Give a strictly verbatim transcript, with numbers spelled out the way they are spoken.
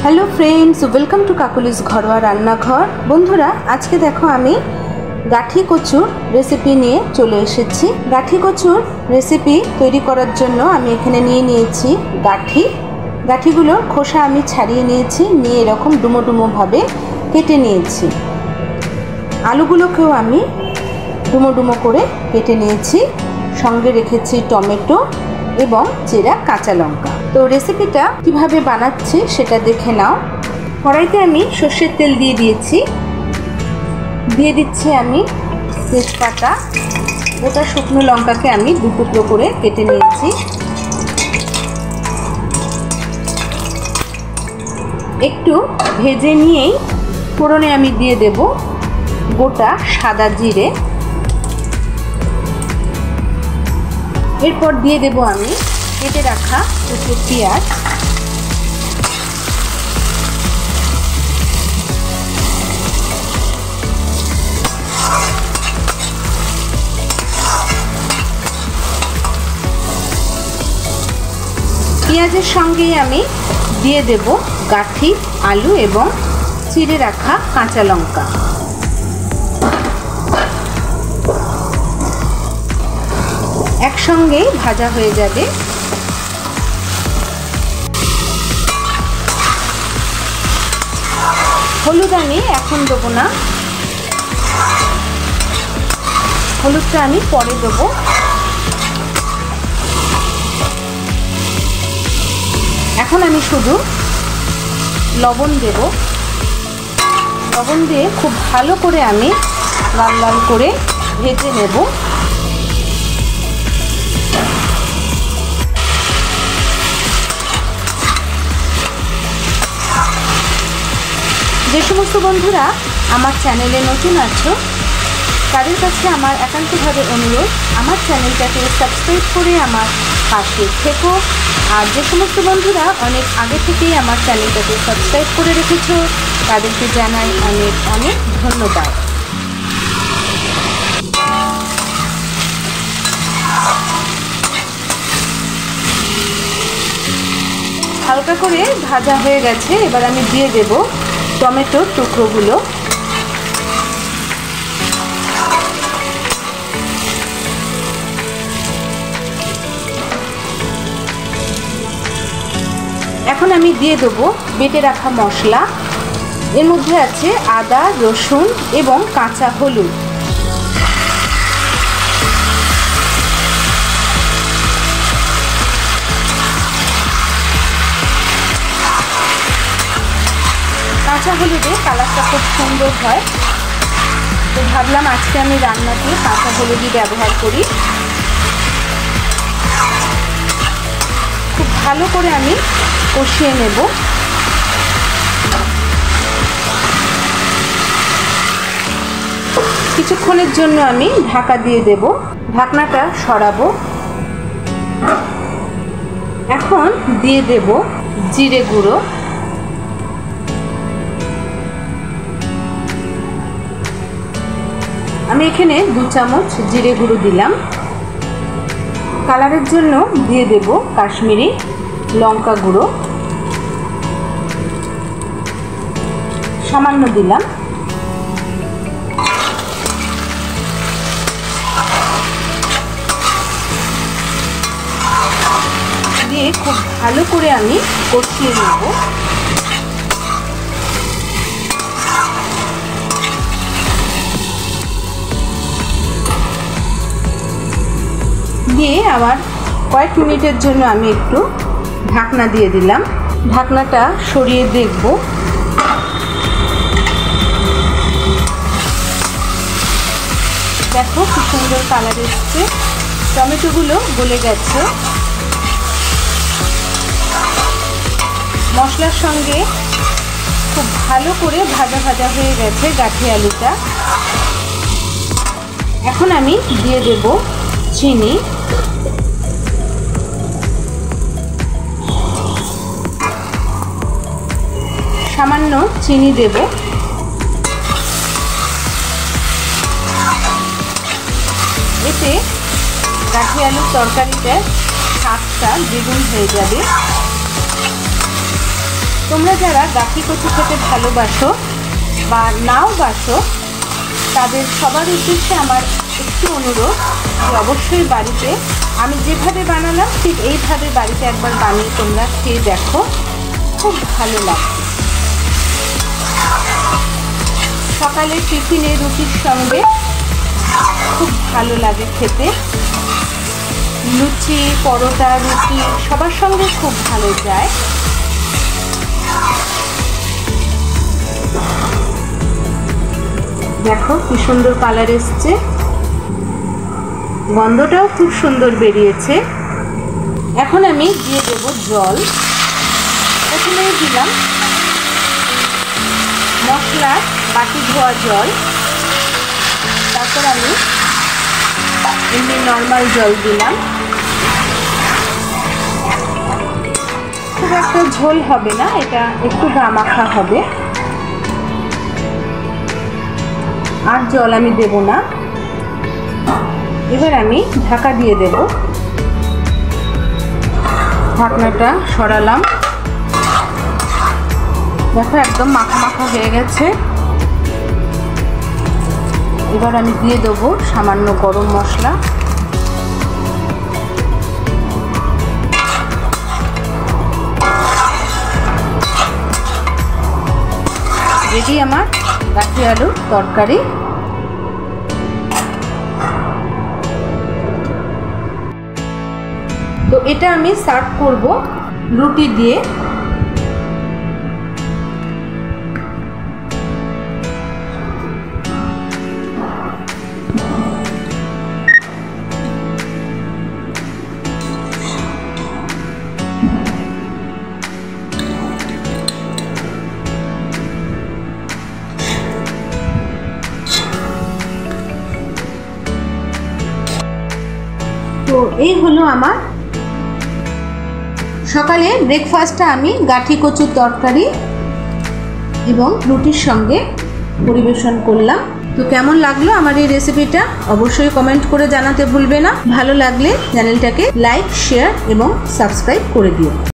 Hello friends, welcome to काकुलिस घरोया रान्नाघर। बंधुरा आज के देखो आमी गाठी कचुर रेसिपि निये चले एसेछि। गाठी कचुर रेसिपि तैरी करार जन्य आमी एखाने निये नियेछि गाठी। गाठीगुलोर खोसा आमी छाड़िये नियेछि, निये एरकम डुमो डुमो भावे केटे नियेछि। आलुगुलोकेও आमी डुमो डुमो करे केटे नियेछि, संगे रेखेछि टमेटो एवं चेरा काँचा लंका। तो रेसिपिटा किभाबे बानाচ্ছি সেটা দেখে নাও। কড়াইতে আমি সরষের তেল দিয়ে দিয়েছি, দিয়ে দিচ্ছি আমি তেজপাতা, গোটা শুকনো লঙ্কাকে আমি দু টুকরো করে কেটে নিয়েছি। একটু ভেজে নিয়েই ফোড়নে আমি দিয়ে দেব গোটা সাদা জিরে। এরপর দিয়ে দেব আমি কেটে রাখা দুটো পেঁয়াজ, পেঁয়াজের সঙ্গেই আমি দিয়ে দেব গাঠি, আলু এবং চিড়ে রাখা কাঁচা লঙ্কা। একসঙ্গেই ভাজা হয়ে যাবে। হলুদ আমি এখন দেবো না, হলুদটা আমি পরে দেবো। এখন আমি শুধু লবণ দেব। লবণ দিয়ে খুব ভালো করে আমি লাল লাল করে ভেজে নেব। যে সমস্ত বন্ধুরা আমার চ্যানেলে নতুন আছো তাদের কাছে আমার একান্তভাবে অনুরোধ, আমার চ্যানেলটাকে সাবস্ক্রাইব করে আমার পাশে থেকো। আর যে সমস্ত বন্ধুরা অনেক আগে থেকেই আমার চ্যানেলটাকে সাবস্ক্রাইব করে রেখেছো তাদেরকে জানাই অনেক অনেক ধন্যবাদ। হালকা করে ভাজা হয়ে গেছে, এবার আমি দিয়ে দেব টমেটোর টুকরোগুলো। এখন আমি দিয়ে দেব বেটে রাখা মশলা। এর মধ্যে আছে আদা, রসুন এবং কাঁচা হলুদ। কাঁচা হলুদে কালারটা খুব সুন্দর হয়, তো ভাবলাম আজকে আমি রান্নাতে কাঁচা হলুদই ব্যবহার করি। খুব ভালো করে আমি কষিয়ে নেব। কিছুক্ষণের জন্য আমি ঢাকা দিয়ে দেব, ঢাকনাটা সরাবো। এখন দিয়ে দেব জিরে গুঁড়ো, আমি এখানে দু চামচ জিরে গুঁড়ো দিলাম। কালারের জন্য দিয়ে দেব কাশ্মীরি লঙ্কা গুঁড়ো, সামান্য দিলাম। দিয়ে খুব ভালো করে আমি কষিয়ে নেব। দিয়ে আবার কয়েক মিনিটের জন্য আমি একটু ঢাকনা দিয়ে দিলাম। ঢাকনাটা সরিয়ে দেখব। দেখো কি সুন্দর কালার এসছে, টমেটোগুলো গলে গেছে। মশলার সঙ্গে খুব ভালো করে ভাজা ভাজা হয়ে গেছে গাঠি আলুটা। এখন আমি দিয়ে দেব চিনি, সামান্য চিনি দেব। এতে গাঠি আলুর তরকারিতে স্বাদটা দ্বিগুণ হয়ে যাবে। তোমরা যারা গাঠি কচু খেতে ভালোবাসো বা নাও বাসো, তাদের সবার উদ্দেশ্যে আমার একটু অনুরোধ যে অবশ্যই বাড়িতে আমি যেভাবে বানালাম ঠিক এইভাবে বাড়িতে একবার বানিয়ে তোমরা খেয়ে দেখো, খুব ভালো লাগবে। সকালে টিফিনে রুটির সঙ্গে খুব ভালো লাগে খেতে, লুচি পরোটা রুটি সবার সঙ্গে খুব ভালো যায়। দেখো কি সুন্দর কালার এসছে, গন্ধটাও খুব সুন্দর বেরিয়েছে। এখন আমি দিয়ে দেব জল। প্রথমেই দিলাম মশলা বাটি ধোয়া জল, তারপর আমি এমনি নর্মাল জল দিলাম। খুব একটা ঝোল হবে না, এটা একটু গা মাখা হবে। আর জল আমি দেব না। এবার আমি ঢাকা দিয়ে দেব। ঢাকনাটা সরালাম। দেখো একদম মাখা মাখা হয়ে গেছে। এবার আমি দিয়ে দেবো সামান্য গরম মশলা। রেডি আমার গাঠি আলুর তরকারি। তো এটা আমি সার্ভ করব রুটি দিয়ে। তো এই হলো আমার সকালে ব্রেকফাস্টটা আমি গাঠি কচুর তরকারি এবং রুটির সঙ্গে পরিবেশন করলাম। তো কেমন লাগলো আমার এই রেসিপিটা অবশ্যই কমেন্ট করে জানাতে ভুলবে না। ভালো লাগলে চ্যানেলটাকে লাইক শেয়ার এবং সাবস্ক্রাইব করে দিও।